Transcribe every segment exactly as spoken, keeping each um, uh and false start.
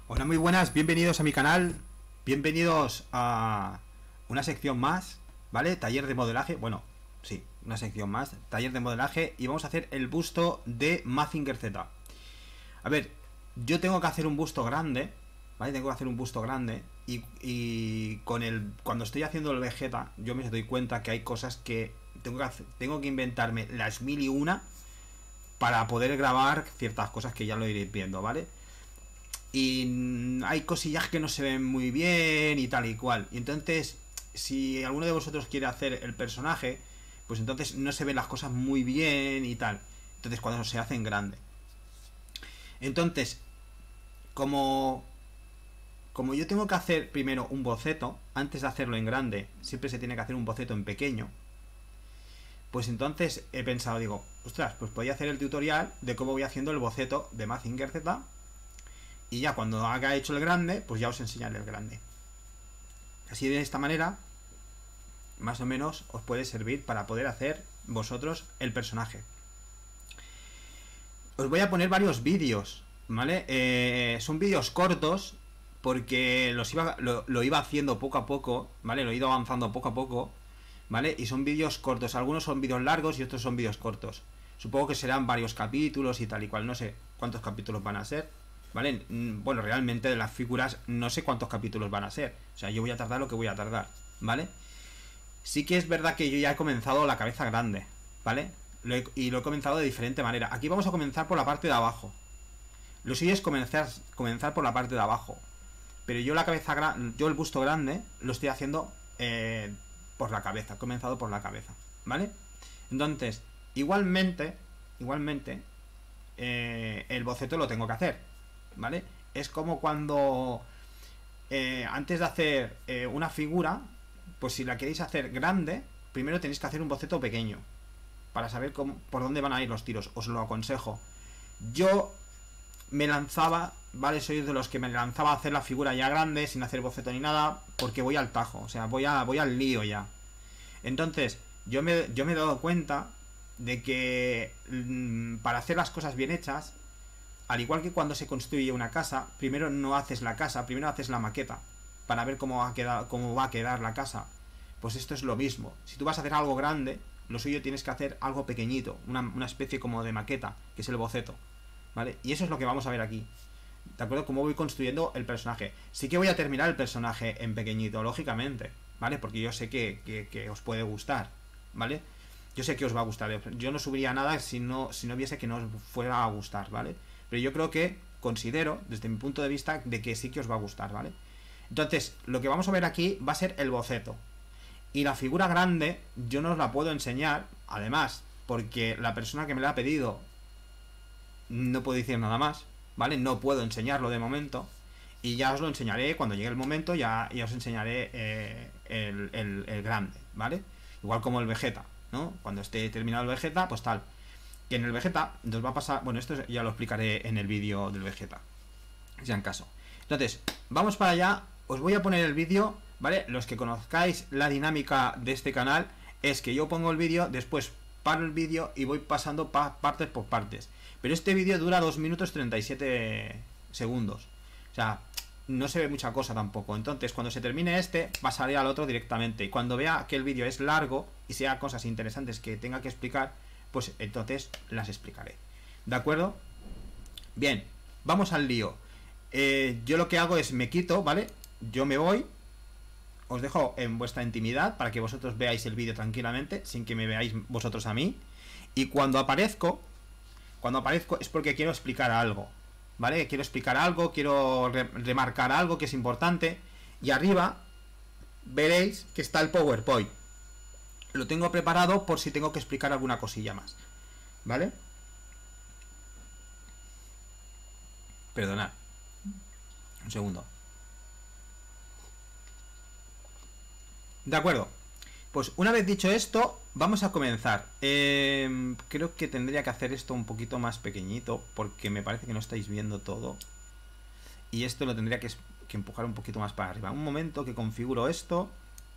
Hola, muy buenas, bienvenidos a mi canal, bienvenidos a una sección más, ¿vale? Taller de modelaje, bueno, sí, una sección más, taller de modelaje, y vamos a hacer el busto de Mazinger Z. A ver, yo tengo que hacer un busto grande, ¿vale? Tengo que hacer un busto grande y, y con el cuando estoy haciendo el Vegeta, yo me doy cuenta que hay cosas que tengo que hacer, tengo que inventarme las mil y una para poder grabar ciertas cosas que ya lo iréis viendo, ¿vale? Y hay cosillas que no se ven muy bien y tal y cual. Y entonces, si alguno de vosotros quiere hacer el personaje, pues entonces no se ven las cosas muy bien y tal. Entonces cuando se hace en grande. Entonces, como como yo tengo que hacer primero un boceto, antes de hacerlo en grande, siempre se tiene que hacer un boceto en pequeño. Pues entonces he pensado, digo, ostras, pues podía hacer el tutorial de cómo voy haciendo el boceto de Mazinger Z. Y ya cuando haga hecho el grande, pues ya os enseñaré el grande. Así de esta manera, más o menos, os puede servir para poder hacer vosotros el personaje. Os voy a poner varios vídeos, ¿vale? Eh, son vídeos cortos, porque los iba, lo, lo iba haciendo poco a poco, ¿vale? Lo he ido avanzando poco a poco, ¿vale? Y son vídeos cortos, algunos son vídeos largos y otros son vídeos cortos. Supongo que serán varios capítulos y tal y cual, no sé cuántos capítulos van a ser, ¿vale? Bueno, realmente de las figuras no sé cuántos capítulos van a ser. O sea, yo voy a tardar lo que voy a tardar, ¿vale? Sí que es verdad que yo ya he comenzado la cabeza grande, ¿vale? Lo he, y lo he comenzado de diferente manera. Aquí vamos a comenzar por la parte de abajo. Lo suyo es comenzar, comenzar por la parte de abajo. Pero yo la cabeza grande, yo el busto grande lo estoy haciendo eh, por la cabeza. He comenzado por la cabeza, ¿vale? Entonces, igualmente, igualmente, eh, el boceto lo tengo que hacer, ¿vale? Es como cuando eh, antes de hacer eh, una figura, pues si la queréis hacer grande, primero tenéis que hacer un boceto pequeño para saber cómo, por dónde van a ir los tiros. Os lo aconsejo. Yo me lanzaba, ¿vale? Soy de los que me lanzaba a hacer la figura ya grande sin hacer boceto ni nada, porque voy al tajo, o sea, voy, a, voy al lío ya. Entonces, yo me, yo me he dado cuenta de que mmm, para hacer las cosas bien hechas, al igual que cuando se construye una casa, primero no haces la casa, primero haces la maqueta para ver cómo va a quedar, cómo va a quedar la casa. Pues esto es lo mismo. Si tú vas a hacer algo grande, lo suyo tienes que hacer algo pequeñito, una, una especie como de maqueta, que es el boceto, ¿vale? Y eso es lo que vamos a ver aquí, ¿de acuerdo? Cómo voy construyendo el personaje. Sí que voy a terminar el personaje en pequeñito, lógicamente, ¿vale? Porque yo sé que, que, que os puede gustar, ¿vale? Yo sé que os va a gustar. Yo no subiría nada si no, si no viese que no os fuera a gustar, ¿vale? Pero yo creo que, considero, desde mi punto de vista, de que sí que os va a gustar, ¿vale? Entonces, lo que vamos a ver aquí va a ser el boceto. Y la figura grande yo no os la puedo enseñar, además, porque la persona que me la ha pedido no puedo decir nada más, ¿vale? No puedo enseñarlo de momento. Y ya os lo enseñaré cuando llegue el momento, ya, ya os enseñaré eh, el, el, el grande, ¿vale? Igual como el Vegeta, ¿no? Cuando esté terminado el Vegeta, pues tal. Que en el Vegeta nos va a pasar... Bueno, esto ya lo explicaré en el vídeo del Vegeta, si en caso. Entonces, vamos para allá. Os voy a poner el vídeo, ¿vale? Los que conozcáis la dinámica de este canal es que yo pongo el vídeo, después paro el vídeo y voy pasando pa partes por partes. Pero este vídeo dura dos minutos treinta y siete segundos. O sea, no se ve mucha cosa tampoco. Entonces, cuando se termine este, pasaré al otro directamente. Y cuando vea que el vídeo es largo y sea cosas interesantes que tenga que explicar, pues entonces las explicaré, ¿de acuerdo? Bien, vamos al lío. eh, Yo lo que hago es me quito, ¿vale? Yo me voy, os dejo en vuestra intimidad para que vosotros veáis el vídeo tranquilamente, sin que me veáis vosotros a mí. Y cuando aparezco, cuando aparezco es porque quiero explicar algo, ¿vale? Quiero explicar algo, quiero re remarcar algo que es importante. Y arriba veréis que está el PowerPoint. Lo tengo preparado por si tengo que explicar alguna cosilla más, ¿vale? Perdonad un segundo. De acuerdo. Pues una vez dicho esto, vamos a comenzar. eh, Creo que tendría que hacer esto un poquito más pequeñito, porque me parece que no estáis viendo todo. Y esto lo tendría que, que empujar un poquito más para arriba. Un momento que configuro esto.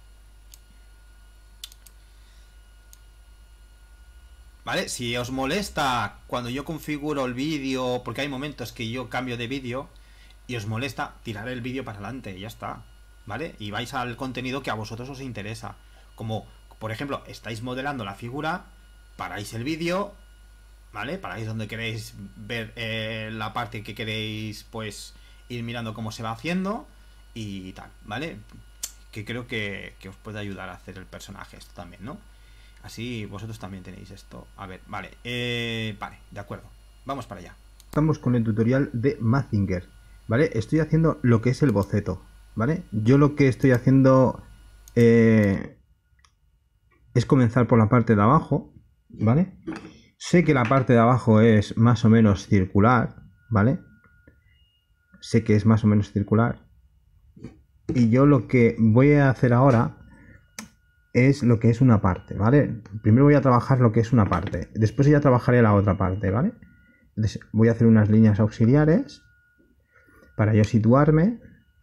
¿Vale? Si os molesta cuando yo configuro el vídeo, porque hay momentos que yo cambio de vídeo, y os molesta, tirar el vídeo para adelante y ya está, ¿vale? Y vais al contenido que a vosotros os interesa. Como, por ejemplo, estáis modelando la figura, paráis el vídeo, ¿vale? Paráis donde queréis ver eh, la parte que queréis, pues, ir mirando cómo se va haciendo y tal, ¿vale? Que creo que, que os puede ayudar a hacer el personaje esto también, ¿no? Así vosotros también tenéis esto. A ver, vale, eh, vale, de acuerdo. Vamos para allá. Estamos con el tutorial de Mazinger, ¿vale? Estoy haciendo lo que es el boceto, ¿vale? Yo lo que estoy haciendo eh, es comenzar por la parte de abajo, ¿vale? Sé que la parte de abajo es más o menos circular, ¿vale? Sé que es más o menos circular. Y yo lo que voy a hacer ahora es lo que es una parte, ¿vale? Primero voy a trabajar lo que es una parte, después ya trabajaré la otra parte, ¿vale? Entonces voy a hacer unas líneas auxiliares para yo situarme.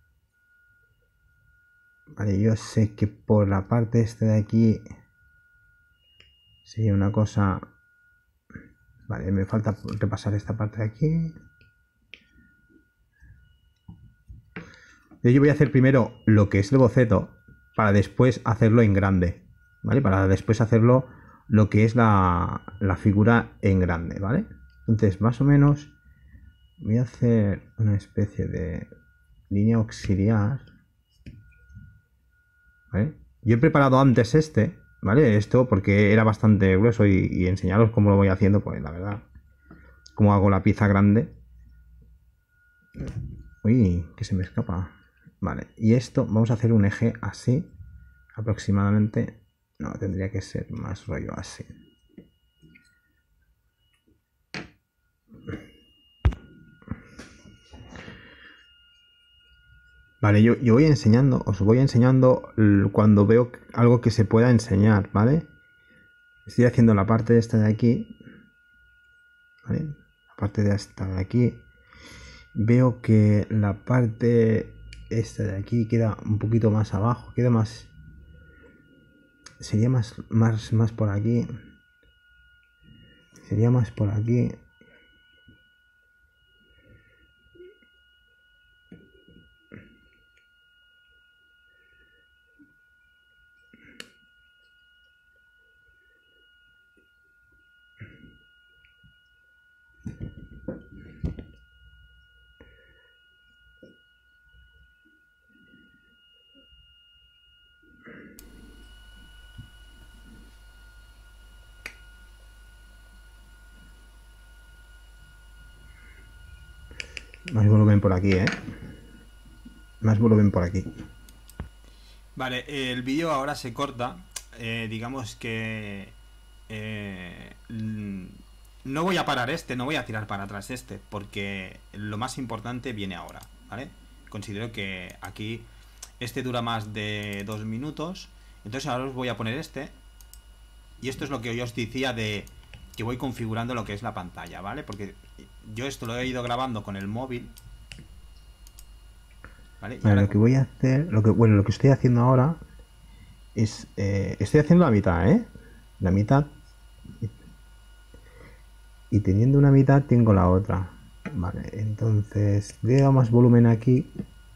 Vale, yo sé que por la parte esta de aquí sería una cosa... Vale, me falta repasar esta parte de aquí. Yo voy a hacer primero lo que es el boceto para después hacerlo en grande, ¿vale? Para después hacerlo lo que es la, la figura en grande, ¿vale? Entonces, más o menos, voy a hacer una especie de línea auxiliar, ¿vale? Yo he preparado antes este, ¿vale? Esto porque era bastante grueso y, y enseñaros cómo lo voy haciendo, pues la verdad, cómo hago la pieza grande. Uy, que se me escapa. Vale, y esto, vamos a hacer un eje así, aproximadamente. No, tendría que ser más rollo así. Vale, yo, yo voy enseñando, os voy enseñando cuando veo algo que se pueda enseñar, ¿vale? Estoy haciendo la parte esta de aquí, ¿vale? La parte de esta de aquí. Veo que la parte esta de aquí queda un poquito más abajo, queda más... Sería más, más, más por aquí. Sería más por aquí. Más volumen por aquí, ¿eh? Más volumen por aquí. Vale, el vídeo ahora se corta. Eh, digamos que... Eh, no voy a parar este, no voy a tirar para atrás este, porque lo más importante viene ahora, ¿vale? Considero que aquí este dura más de dos minutos. Entonces ahora os voy a poner este. Y esto es lo que yo os decía de que voy configurando lo que es la pantalla, ¿vale? Porque yo esto lo he ido grabando con el móvil, ¿vale? Y vale, ahora... lo que voy a hacer, lo que, bueno, lo que estoy haciendo ahora es, eh, estoy haciendo la mitad, ¿eh? La mitad. Y teniendo una mitad tengo la otra. Vale, entonces le doy más volumen aquí.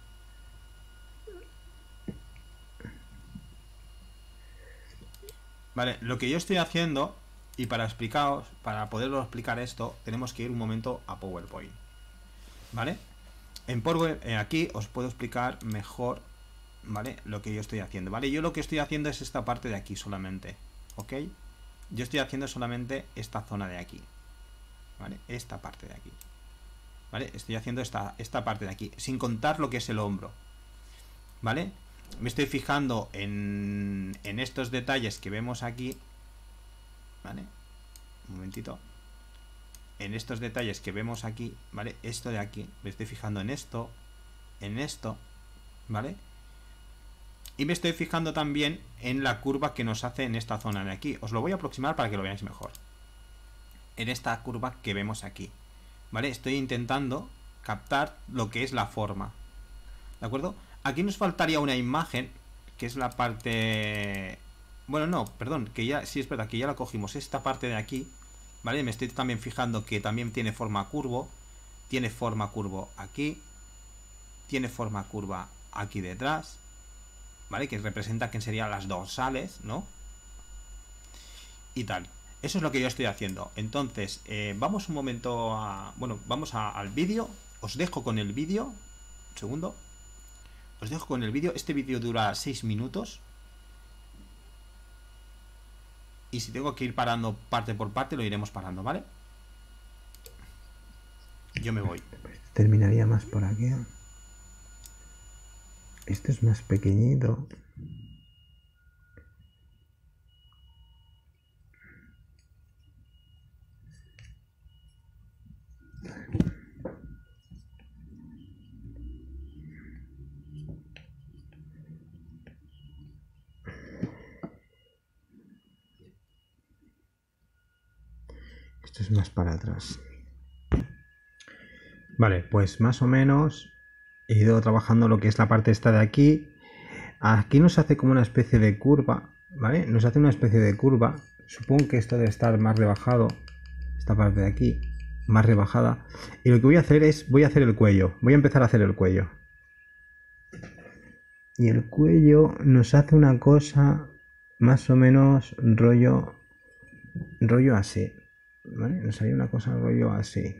Vale, lo que yo estoy haciendo, y para explicaros, para poderlo explicar esto, tenemos que ir un momento a PowerPoint, ¿vale? En PowerPoint, eh, aquí os puedo explicar mejor, ¿vale? Lo que yo estoy haciendo, ¿vale? Yo lo que estoy haciendo es esta parte de aquí solamente, ¿ok? Yo estoy haciendo solamente esta zona de aquí, ¿vale? Esta parte de aquí, ¿vale? Estoy haciendo esta, esta parte de aquí, sin contar lo que es el hombro, ¿vale? Me estoy fijando en, en estos detalles que vemos aquí, ¿vale? Un momentito. En estos detalles que vemos aquí, ¿vale? Esto de aquí, me estoy fijando en esto, en esto, ¿vale? Y me estoy fijando también en la curva que nos hace en esta zona de aquí. Os lo voy a aproximar para que lo veáis mejor. En esta curva que vemos aquí, ¿vale? Estoy intentando captar lo que es la forma, ¿de acuerdo? Aquí nos faltaría una imagen, que es la parte... Bueno, no, perdón, que ya, sí es verdad, que ya la cogimos, esta parte de aquí, ¿vale? Me estoy también fijando que también tiene forma curvo, tiene forma curvo aquí, tiene forma curva aquí detrás, ¿vale? Que representa que serían las dorsales, ¿no? Y tal. Eso es lo que yo estoy haciendo. Entonces, eh, vamos un momento a... Bueno, vamos a, al vídeo. Os dejo con el vídeo. Un segundo. Os dejo con el vídeo. Este vídeo dura seis minutos. Y si tengo que ir parando parte por parte, lo iremos parando, ¿vale? Yo me voy. Terminaría más por aquí. Esto es más pequeñito. Esto es más para atrás. Vale, pues más o menos he ido trabajando lo que es la parte esta de aquí. Aquí nos hace como una especie de curva, ¿vale? Nos hace una especie de curva. Supongo que esto debe estar más rebajado. Esta parte de aquí, más rebajada. Y lo que voy a hacer es, voy a hacer el cuello. Voy a empezar a hacer el cuello. Y el cuello nos hace una cosa más o menos rollo, rollo así. ¿Vale? Nos haría una cosa rollo así.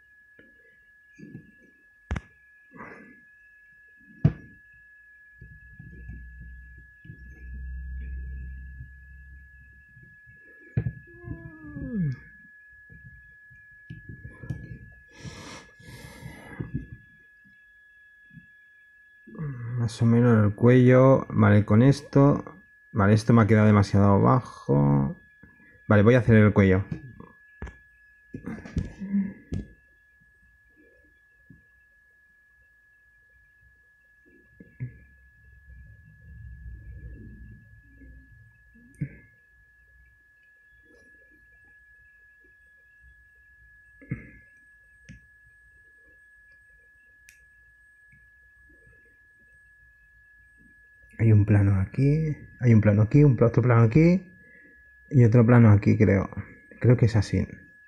Más o menos el cuello. Vale, con esto. Vale, esto me ha quedado demasiado bajo. Vale, voy a hacer el cuello. Hay un plano aquí, hay un plano aquí, un otro plano aquí y otro plano aquí, creo. Creo que es así.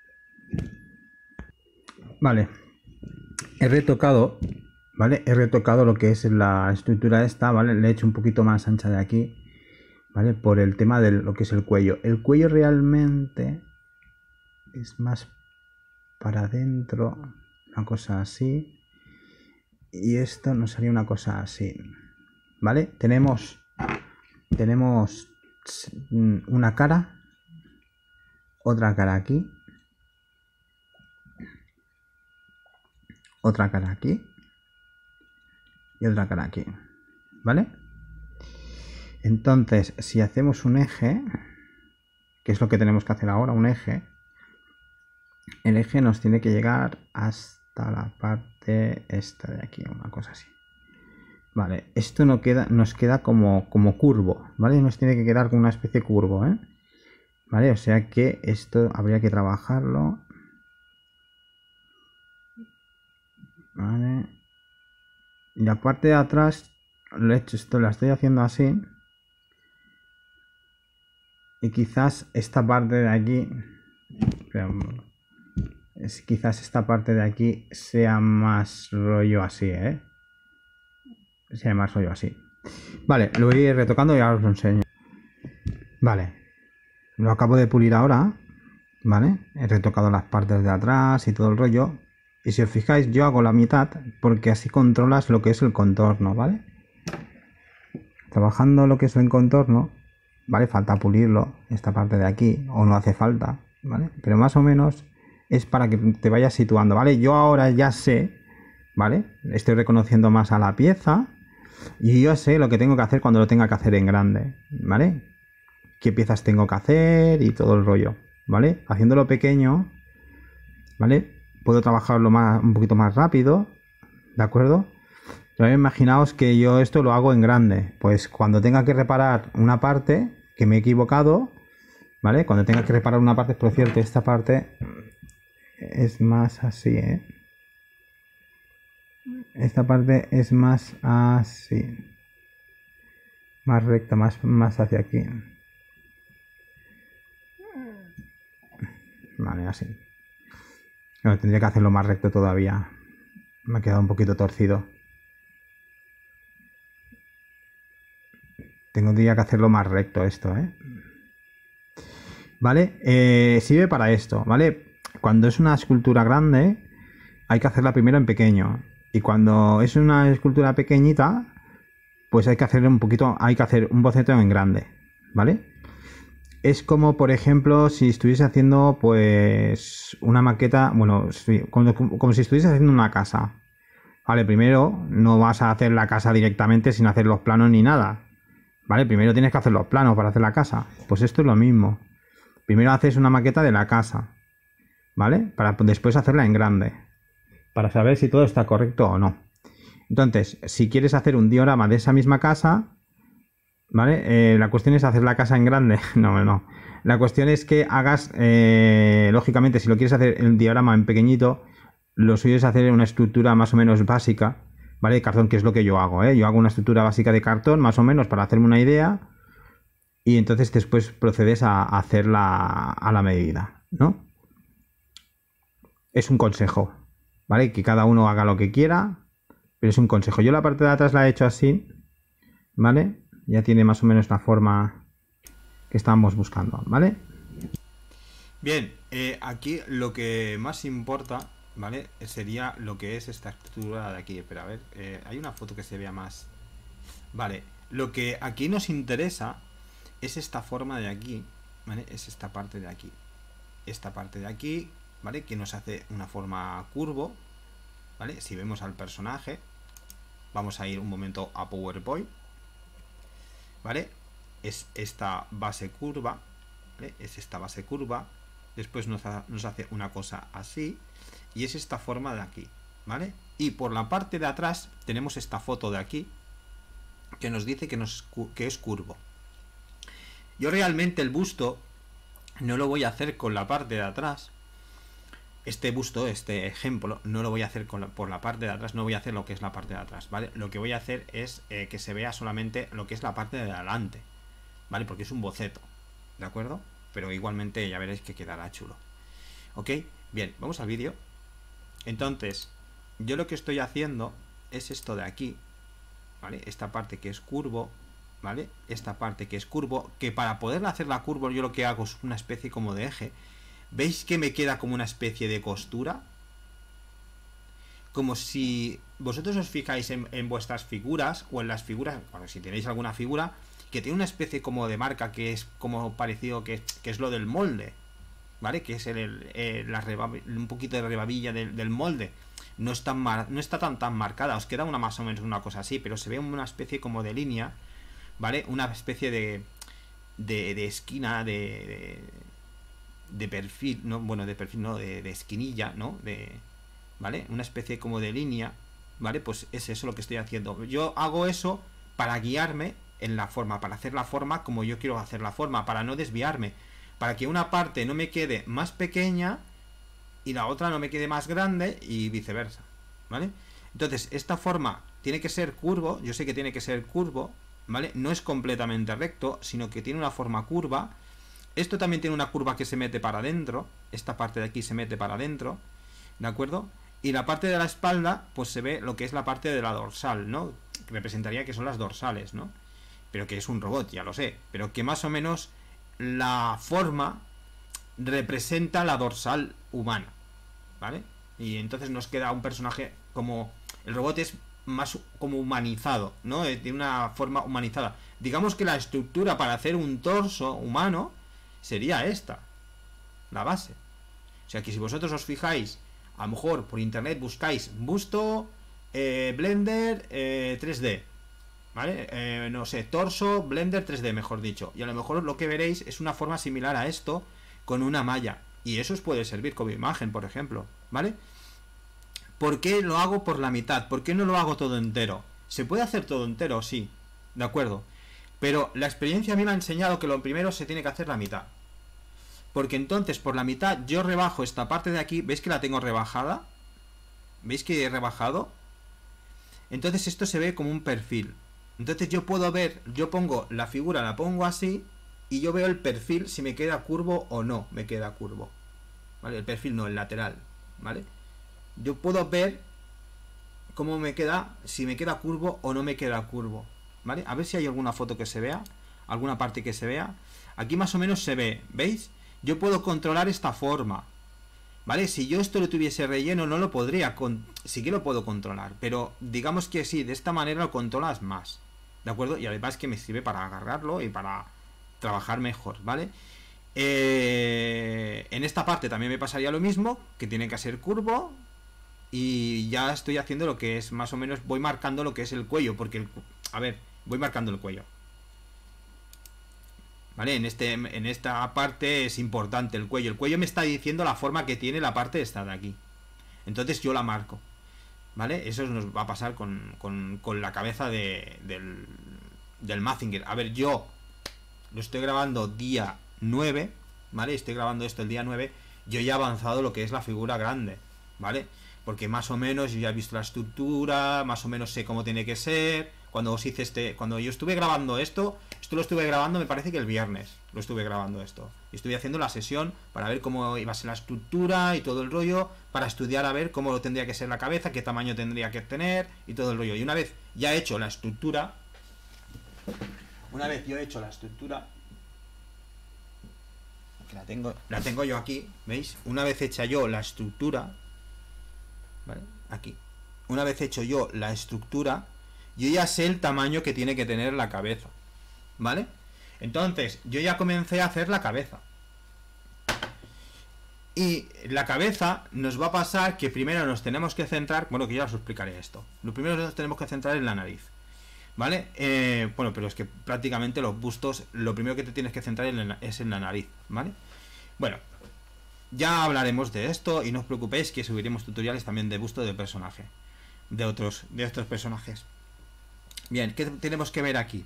Vale. He retocado, ¿vale? He retocado lo que es la estructura esta, ¿vale? Le he hecho un poquito más ancha de aquí, ¿vale? Por el tema de lo que es el cuello. El cuello realmente es más para adentro, una cosa así. Y esto nos haría una cosa así. ¿Vale? Tenemos, tenemos una cara, otra cara aquí, otra cara aquí y otra cara aquí, ¿vale? Entonces, si hacemos un eje, que es lo que tenemos que hacer ahora, un eje, el eje nos tiene que llegar hasta la parte esta de aquí, una cosa así. Vale, esto no queda, nos queda como, como curvo, ¿vale? Nos tiene que quedar como una especie de curvo, ¿eh? Vale, o sea que esto habría que trabajarlo. Vale. Y la parte de atrás, lo he hecho, esto la estoy haciendo así. Y quizás esta parte de aquí, pero es, quizás esta parte de aquí sea más rollo así, ¿eh? Sea más rollo así. Vale, lo voy a ir retocando y ahora os lo enseño. Vale, lo acabo de pulir ahora, ¿vale? He retocado las partes de atrás y todo el rollo. Y si os fijáis, yo hago la mitad porque así controlas lo que es el contorno, ¿vale? Trabajando lo que es el contorno, ¿vale? Falta pulirlo, esta parte de aquí, o no hace falta, ¿vale? Pero más o menos es para que te vayas situando, ¿vale? Yo ahora ya sé, ¿vale? Estoy reconociendo más a la pieza y yo sé lo que tengo que hacer cuando lo tenga que hacer en grande, ¿vale? Qué piezas tengo que hacer y todo el rollo, ¿vale? Haciéndolo pequeño, ¿vale? Puedo trabajarlo más, un poquito más rápido, ¿de acuerdo? Pero imaginaos que yo esto lo hago en grande, pues cuando tenga que reparar una parte, que me he equivocado, ¿vale? Cuando tenga que reparar una parte, por cierto, esta parte es más así, ¿eh? Esta parte es más así, más recta, más, más hacia aquí. Vale, así. No, tendría que hacerlo más recto todavía. Me ha quedado un poquito torcido. Tendría que hacerlo más recto esto, ¿eh? ¿Vale? Eh, sirve para esto, ¿vale? Cuando es una escultura grande, hay que hacerla primero en pequeño. Y cuando es una escultura pequeñita, pues hay que hacer un poquito, hay que hacer un boceto en grande, ¿vale? Es como, por ejemplo, si estuviese haciendo, pues, una maqueta, bueno, como, como si estuviese haciendo una casa. Vale, primero no vas a hacer la casa directamente sin hacer los planos ni nada. Vale, primero tienes que hacer los planos para hacer la casa. Pues esto es lo mismo. Primero haces una maqueta de la casa, ¿vale? Para después hacerla en grande, para saber si todo está correcto o no. Entonces, si quieres hacer un diorama de esa misma casa, ¿vale? Eh, la cuestión es hacer la casa en grande. No, no. La cuestión es que hagas, eh, lógicamente, si lo quieres hacer el diorama en pequeñito, lo suyo es hacer una estructura más o menos básica, ¿vale? De cartón, que es lo que yo hago, ¿eh? Yo hago una estructura básica de cartón, más o menos, para hacerme una idea. Y entonces después procedes a hacerla a la medida, ¿no? Es un consejo, ¿vale? Que cada uno haga lo que quiera, pero es un consejo. Yo la parte de atrás la he hecho así, ¿vale? Ya tiene más o menos la forma que estábamos buscando, ¿vale? Bien, eh, aquí lo que más importa, ¿vale? Sería lo que es esta estructura de aquí. Pero a ver, eh, hay una foto que se vea más. Vale, lo que aquí nos interesa es esta forma de aquí, ¿vale? Es esta parte de aquí. Esta parte de aquí, ¿vale? Que nos hace una forma curvo, ¿vale? Si vemos al personaje, vamos a ir un momento a PowerPoint, ¿vale? Es esta base curva, ¿vale? Es esta base curva. Después nos, ha, nos hace una cosa así. Y es esta forma de aquí, ¿vale? Y por la parte de atrás tenemos esta foto de aquí, que nos dice que, nos, que es curvo. Yo realmente el busto no lo voy a hacer con la parte de atrás. Este busto, este ejemplo, no lo voy a hacer con la, por la parte de atrás. No voy a hacer lo que es la parte de atrás, ¿vale? Lo que voy a hacer es eh, que se vea solamente lo que es la parte de adelante, ¿vale? Porque es un boceto, ¿de acuerdo? Pero igualmente ya veréis que quedará chulo. ¿Ok? Bien, vamos al vídeo. Entonces, yo lo que estoy haciendo es esto de aquí, ¿vale? Esta parte que es curvo, ¿vale? Esta parte que es curvo, que para poder hacer la curva yo lo que hago es una especie como de eje. ¿Veis que me queda como una especie de costura? Como si vosotros os fijáis en, en vuestras figuras, o en las figuras, bueno, si tenéis alguna figura, que tiene una especie como de marca que es como parecido, que, que es lo del molde, ¿vale? Que es el, el, el la un poquito de rebabilla del, del molde. No, es tan mar, no está tan tan marcada, os queda una más o menos una cosa así, pero se ve una especie como de línea, ¿vale? Una especie de, de, de esquina, de, de, de perfil, ¿no? Bueno, de perfil, no, de, de esquinilla, ¿no? De, ¿vale? Una especie como de línea, ¿vale? Pues es eso lo que estoy haciendo. Yo hago eso para guiarme en la forma, para hacer la forma como yo quiero hacer la forma, para no desviarme, para que una parte no me quede más pequeña y la otra no me quede más grande y viceversa, ¿vale? Entonces, esta forma tiene que ser curvo, yo sé que tiene que ser curvo, ¿vale? No es completamente recto, sino que tiene una forma curva. Esto también tiene una curva que se mete para adentro, esta parte de aquí se mete para adentro, ¿de acuerdo? Y la parte de la espalda, pues se ve lo que es la parte de la dorsal, ¿no? Que representaría que son las dorsales, ¿no? Pero que es un robot, ya lo sé, pero que más o menos la forma representa la dorsal humana, ¿vale? Y entonces nos queda un personaje como... El robot es más como humanizado, ¿no? Tiene una forma humanizada. Digamos que la estructura para hacer un torso humano sería esta, la base. O sea que si vosotros os fijáis, a lo mejor por internet buscáis busto, eh, Blender, eh, tres D, ¿vale? Eh, no sé, torso, Blender tres D, mejor dicho. Y a lo mejor lo que veréis es una forma similar a esto, con una malla. Y eso os puede servir como imagen, por ejemplo, ¿vale? ¿Por qué lo hago por la mitad? ¿Por qué no lo hago todo entero? ¿Se puede hacer todo entero? Sí, de acuerdo. Pero la experiencia a mí me ha enseñado que lo primero se tiene que hacer la mitad. Porque entonces por la mitad yo rebajo esta parte de aquí. ¿Veis que la tengo rebajada? ¿Veis que he rebajado? Entonces esto se ve como un perfil. Entonces yo puedo ver, yo pongo la figura, la pongo así, y yo veo el perfil si me queda curvo o no me queda curvo, ¿vale? El perfil no, el lateral, ¿vale? Yo puedo ver cómo me queda, si me queda curvo o no me queda curvo, ¿vale? A ver si hay alguna foto que se vea, alguna parte que se vea. Aquí más o menos se ve, ¿veis? Yo puedo controlar esta forma, ¿vale? Si yo esto lo tuviese relleno no lo podría, con... sí que lo puedo controlar, pero digamos que sí, de esta manera lo controlas más, ¿de acuerdo? Y además que me sirve para agarrarlo y para trabajar mejor, ¿vale? Eh... En esta parte también me pasaría lo mismo, que tiene que ser curvo, y ya estoy haciendo lo que es, más o menos, voy marcando lo que es el cuello, porque, el... a ver, voy marcando el cuello. ¿Vale? En, este, en esta parte es importante el cuello. El cuello me está diciendo la forma que tiene la parte esta de aquí. Entonces yo la marco. ¿Vale? Eso nos va a pasar con, con, con la cabeza de, del, del Mazinger. A ver, yo lo estoy grabando día nueve. ¿Vale? Estoy grabando esto el día nueve. Yo ya he avanzado lo que es la figura grande. ¿Vale? Porque más o menos yo ya he visto la estructura. Más o menos sé cómo tiene que ser. Cuando os hice este, cuando yo estuve grabando esto, esto lo estuve grabando, me parece que el viernes lo estuve grabando esto. Y estuve haciendo la sesión para ver cómo iba a ser la estructura y todo el rollo, para estudiar a ver cómo tendría que ser la cabeza, qué tamaño tendría que tener y todo el rollo. Y una vez ya he hecho la estructura, una vez yo he hecho la estructura, que la tengo, la tengo yo aquí, ¿veis? Una vez hecha yo la estructura, ¿vale? Aquí. Una vez hecho yo la estructura, yo ya sé el tamaño que tiene que tener la cabeza, ¿vale? Entonces, yo ya comencé a hacer la cabeza. Y la cabeza nos va a pasar que primero nos tenemos que centrar, bueno, que ya os explicaré esto. Lo primero nos tenemos que centrar en la nariz, ¿vale? Eh, bueno, pero es que prácticamente los bustos, lo primero que te tienes que centrar en la, es en la nariz, ¿vale? Bueno, ya hablaremos de esto y no os preocupéis que subiremos tutoriales también de busto de personaje, de otros, de estos personajes. Bien, ¿qué tenemos que ver aquí?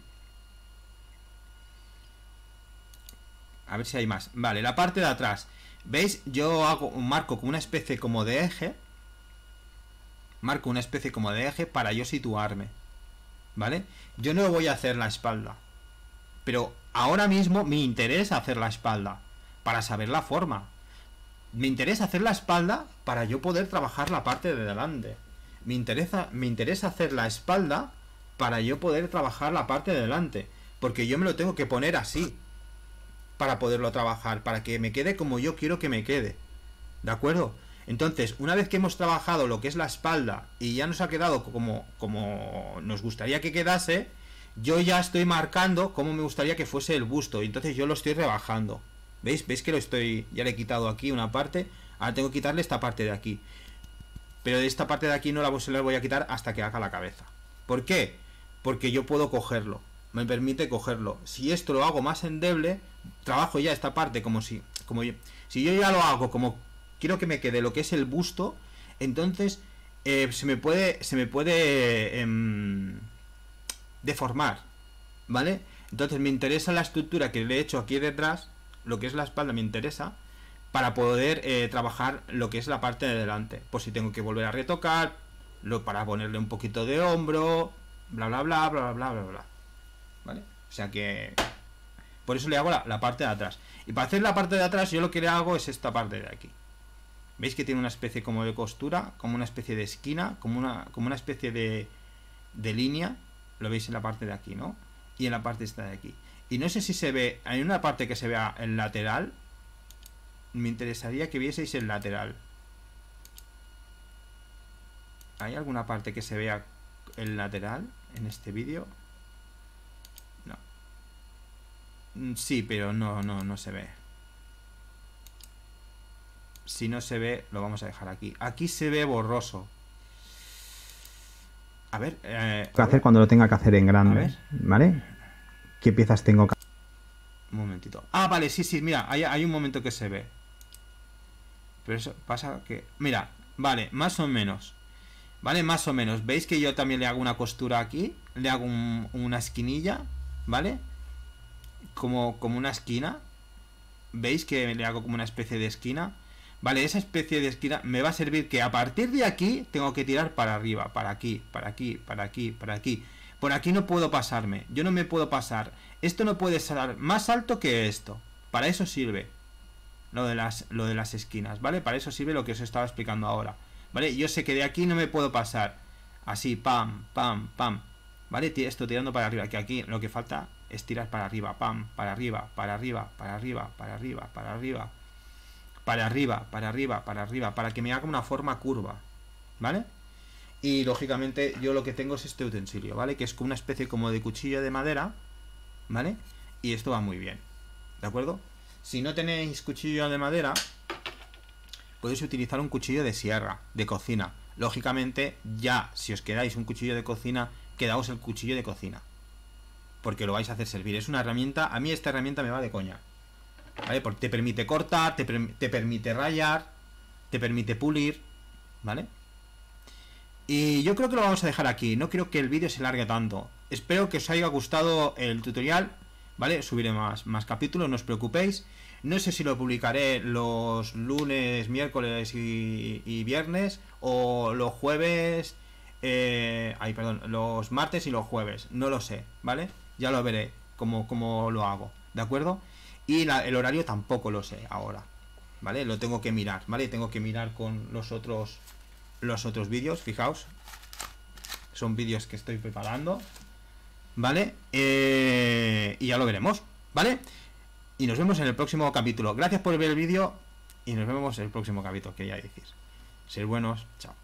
A ver si hay más. Vale, la parte de atrás. ¿Veis? Yo hago un marco con una especie como de eje. Marco una especie como de eje para yo situarme, ¿vale? Yo no voy a hacer la espalda, pero ahora mismo me interesa hacer la espalda para saber la forma. Me interesa hacer la espalda para yo poder trabajar la parte de delante. Me interesa, me interesa hacer la espalda para yo poder trabajar la parte de delante, porque yo me lo tengo que poner así para poderlo trabajar, para que me quede como yo quiero que me quede, ¿de acuerdo? Entonces, una vez que hemos trabajado lo que es la espalda y ya nos ha quedado como, como nos gustaría que quedase, yo ya estoy marcando cómo me gustaría que fuese el busto, y entonces yo lo estoy rebajando. ¿Veis? ¿Veis que lo estoy, ya le he quitado aquí una parte? Ahora tengo que quitarle esta parte de aquí, pero de esta parte de aquí no la voy a quitar hasta que haga la cabeza. ¿Por qué? Porque yo puedo cogerlo, me permite cogerlo. Si esto lo hago más endeble, trabajo ya esta parte como si, como yo, si yo ya lo hago como quiero que me quede lo que es el busto, entonces eh, se me puede, se me puede eh, deformar, ¿vale? Entonces me interesa la estructura que le he hecho aquí detrás, lo que es la espalda me interesa, para poder eh, trabajar lo que es la parte de delante. Por si tengo que volver a retocar, lo, para ponerle un poquito de hombro, bla bla bla bla bla bla bla, ¿vale? O sea que por eso le hago la, la parte de atrás. Y para hacer la parte de atrás yo lo que le hago es esta parte de aquí. ¿Veis que tiene una especie como de costura, como una especie de esquina, como una, como una especie de, de línea? Lo veis en la parte de aquí, ¿no? Y en la parte esta de aquí. Y no sé si se ve, hay una parte que se vea el lateral. Me interesaría que vieseis el lateral. ¿Hay alguna parte que se vea el lateral en este vídeo? No. Sí, pero no, no, no se ve. Si no se ve, lo vamos a dejar aquí. Aquí se ve borroso. A ver. Eh, ¿Qué hacer cuando lo tenga que hacer en grande? ¿Vale? ¿Qué piezas tengo que...? Un momentito. Ah, vale, sí, sí, mira, hay, hay un momento que se ve. Pero eso pasa que... Mira, vale, más o menos. Vale, más o menos. ¿Veis que yo también le hago una costura aquí? Le hago un, una esquinilla, ¿vale? Como, como una esquina. ¿Veis que le hago como una especie de esquina? Vale, esa especie de esquina me va a servir que a partir de aquí tengo que tirar para arriba, para aquí, para aquí, para aquí, para aquí. Por aquí no puedo pasarme, yo no me puedo pasar. Esto no puede ser más alto que esto. Para eso sirve lo de las, lo de las esquinas, ¿vale? Para eso sirve lo que os estaba explicando ahora, ¿vale? Yo sé que de aquí no me puedo pasar. Así, pam, pam, pam, ¿vale? Esto tirando para arriba, que aquí lo que falta es tirar para arriba, pam, para arriba, para arriba, para arriba, para arriba, para arriba, para arriba, para arriba, para arriba, para que me haga una forma curva, ¿vale? Y lógicamente yo lo que tengo es este utensilio, ¿vale? Que es como una especie como de cuchillo de madera, ¿vale? Y esto va muy bien, ¿de acuerdo? Si no tenéis cuchillo de madera, podéis utilizar un cuchillo de sierra, de cocina. Lógicamente, ya, si os quedáis un cuchillo de cocina, quedaos el cuchillo de cocina, porque lo vais a hacer servir. Es una herramienta, a mí esta herramienta me va de coña, ¿vale? Porque te permite cortar, te, te permite rayar, te permite pulir, ¿vale? Y yo creo que lo vamos a dejar aquí. No creo que el vídeo se largue tanto. Espero que os haya gustado el tutorial, ¿vale? Subiré más, más capítulos, no os preocupéis. No sé si lo publicaré los lunes, miércoles y, y viernes, o los jueves, eh, ay, perdón, los martes y los jueves. No lo sé, ¿vale? Ya lo veré cómo, cómo lo hago, ¿de acuerdo? Y la, el horario tampoco lo sé ahora, ¿vale? Lo tengo que mirar, ¿vale? Tengo que mirar con los otros... los otros vídeos, fijaos, son vídeos que estoy preparando, ¿vale? Eh, y ya lo veremos, ¿vale? Y nos vemos en el próximo capítulo. Gracias por ver el vídeo y nos vemos en el próximo capítulo, quería decir. Ser buenos, chao.